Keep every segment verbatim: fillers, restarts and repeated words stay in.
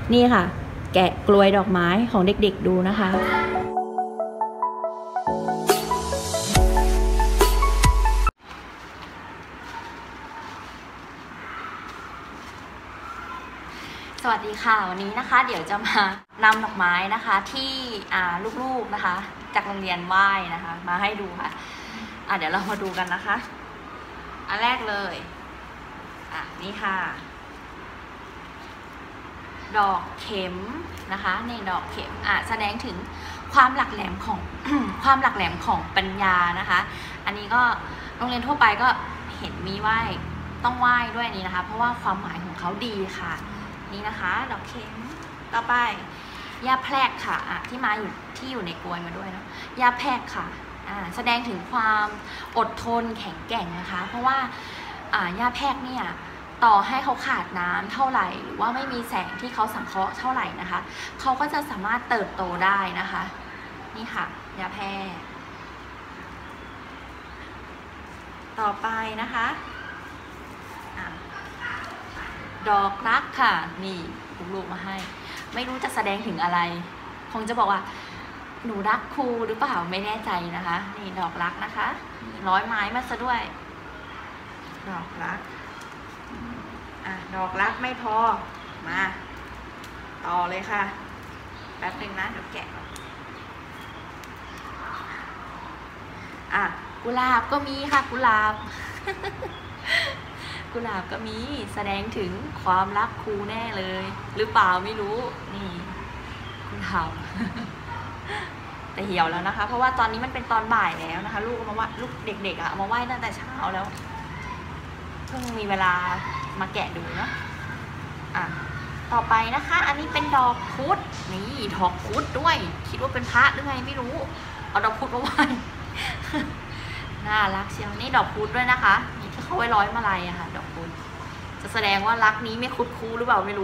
นี่ค่ะแกะกลวยดอกไม้ของเด็กๆดูนะคะสวัสดีค่ะวันนี้นะคะเดี๋ยวจะมานำดอกไม้นะคะที่อ่าลูกๆนะคะจากโรงเรียนไหว้นะคะมาให้ดูค่ะอ่ะเดี๋ยวเรามาดูกันนะคะอันแรกเลยอ่ะนี่ค่ะดอกเข็มนะคะในดอกเข็มอ่ะแสดงถึงความหลักแหลมของ ความหลักแหลมของปัญญานะคะอันนี้ก็โรงเรียนทั่วไปก็เห็นมีไหว้ต้องไหว้ด้วยนี้นะคะเพราะว่าความหมายของเขาดีค่ะนี่นะคะดอกเข็มต่อไปยาแพรกค่ะอ่ะที่มาอยู่ที่อยู่ในกลวยมาด้วยเนาะยาแพรกค่ะอ่าแสดงถึงความอดทนแข็งแกร่งนะคะเพราะว่าอ่ายาแพรกเนี่ยต่อให้เขาขาดน้ำเท่าไหร่หรือว่าไม่มีแสงที่เขาสังเคราะห์เท่าไหร่นะคะเขาก็จะสามารถเติบโตได้นะคะนี่ค่ะยาแพรกต่อไปนะคะดอกรักค่ะนี่ลูกๆมาให้ไม่รู้จะแสดงถึงอะไรคงจะบอกว่าหนูรักครูหรือเปล่าไม่แน่ใจนะคะนี่ดอกรักนะคะร้อยไม้มาซะด้วยดอกรักอ่ะดอกรักไม่พอมาต่อเลยค่ะแป๊บนึงนะเดี๋ยวแกะอ่ะกุหลาบก็มีค่ะกุหลาบ กุหลาบก็มีแสดงถึงความรักครูแน่เลยหรือเปล่าไม่รู้นี่กุหลาบ แต่เหี่ยวแล้วนะคะเพราะว่าตอนนี้มันเป็นตอนบ่ายแล้วนะคะลูกมาว่าลูกเด็กๆอะเอามาไหว้ตั้งแต่เช้าแล้วเพิ่งมีเวลามาแกะดูเนาะอ่ะต่อไปนะคะอันนี้เป็นดอกพุธนี่ดอกพุธด้วยคิดว่าเป็นพระหรือไงไม่รู้เอาดอกพุธมาไหว้ น่ารักเชียวนี่ดอกพุธด้วยนะคะนี่ที่เขาไว้ร้อยมาลัยอะค่ะดอกพุธจะแสดงว่ารักนี้ไม่คุดคูหรือเปล่าไม่รู้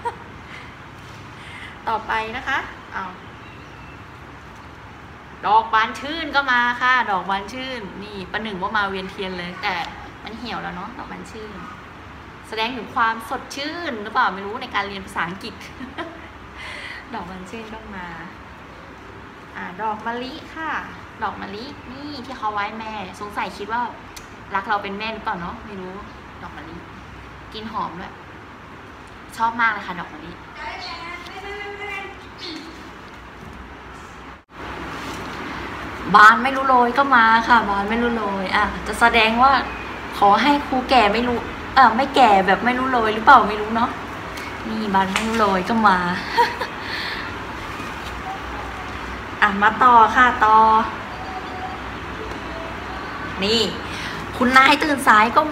ต่อไปนะคะเอาดอกบานชื่นก็มาค่ะดอกบานชื่นนี่ประหนึ่งว่ามาเวียนเทียนเลยแต่มันเหี่ยวแล้วเนาะดอกบานชื่นแสดงถึงความสดชื่นหรือเปล่าไม่รู้ในการเรียนภาษาอังกฤษ ดอกบานชื่นก็มาอ่าดอกมะลิค่ะดอกมะลินี่ที่เขาไว้แม่สงสัยคิดว่ารักเราเป็นแม่หรือเปล่าเนาะไม่รู้ดอกมะลิกินหอมด้วยชอบมากเลยค่ะดอกมะลิบานไม่รู้โรยก็มาค่ะบานไม่รู้โรยอ่ะจะแสดงว่าขอให้ครูแก่ไม่รู้เออไม่แก่แบบไม่รู้โรยหรือเปล่าไม่รู้เนาะนี่บานไม่รู้โรยก็มา อ่ะมาต่อค่ะต่อนี่คุณนายตื่นสายก็มี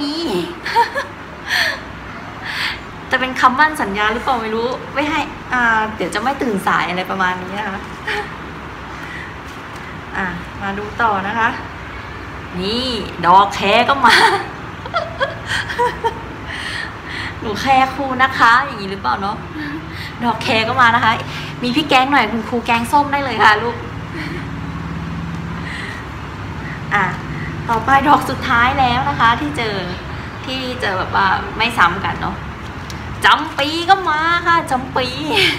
จะเป็นคำมั่นสัญญาหรือเปล่าไม่รู้ไม่ให้อ่าเดี๋ยวจะไม่ตื่นสายอะไรประมาณนี้นะคะ อ่ะมาดูต่อนะคะนี่ดอกแคก็มา หนูแคครูนะคะอย่างนี้หรือเปล่าเนาะดอกแคก็มานะคะมีพี่แกงหน่อยคุณครูแกงส้มได้เลยค่ะลูกอ่ะต่อไปดอกสุดท้ายแล้วนะคะที่เจอที่เจอแบบว่าไม่ซ้ำกันเนาะจำปีก็มาค่ะจำปี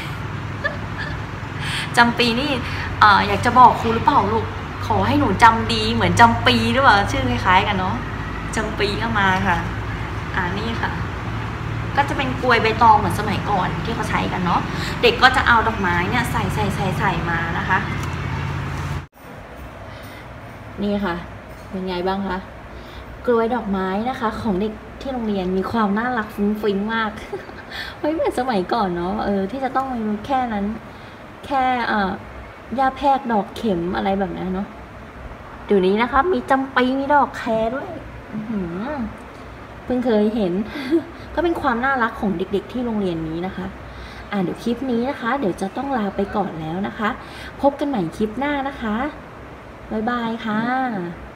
จำปีนี่เอ่ออยากจะบอกครูหรือเปล่าลูกขอให้หนูจำดีเหมือนจำปีหรือเปล่าชื่อคล้ายๆกันเนาะจำปีก็มาค่ะอ่านี่ค่ะก็จะเป็นกลวยใบตองเหมือนสมัยก่อนที่เขาใช้กันเนาะเด็กก็จะเอาดอกไม้เนี่ยใส่ใส่ใส่ใส่มานะคะนี่ค่ะเป็นไงบ้างคะกลวยดอกไม้นะคะของเด็กที่โรงเรียนมีความน่ารักฟุ้งฟิ้งมาก ไม่เหมือนสมัยก่อนเนาะเออที่จะต้องมีแค่นั้นแค่อ่ายาแพรกดอกเข็มอะไรแบบนั้นเนาะเดี๋ยวนี้นะคะมีจำปีมีดอกแคด้วยเพิ่งเคยเห็น ก็เป็นความน่ารักของเด็กๆที่โรงเรียนนี้นะคะอ่าเดี๋ยวคลิปนี้นะคะเดี๋ยวจะต้องลาไปก่อนแล้วนะคะพบกันใหม่คลิปหน้านะคะบ๊ายบายค่ะ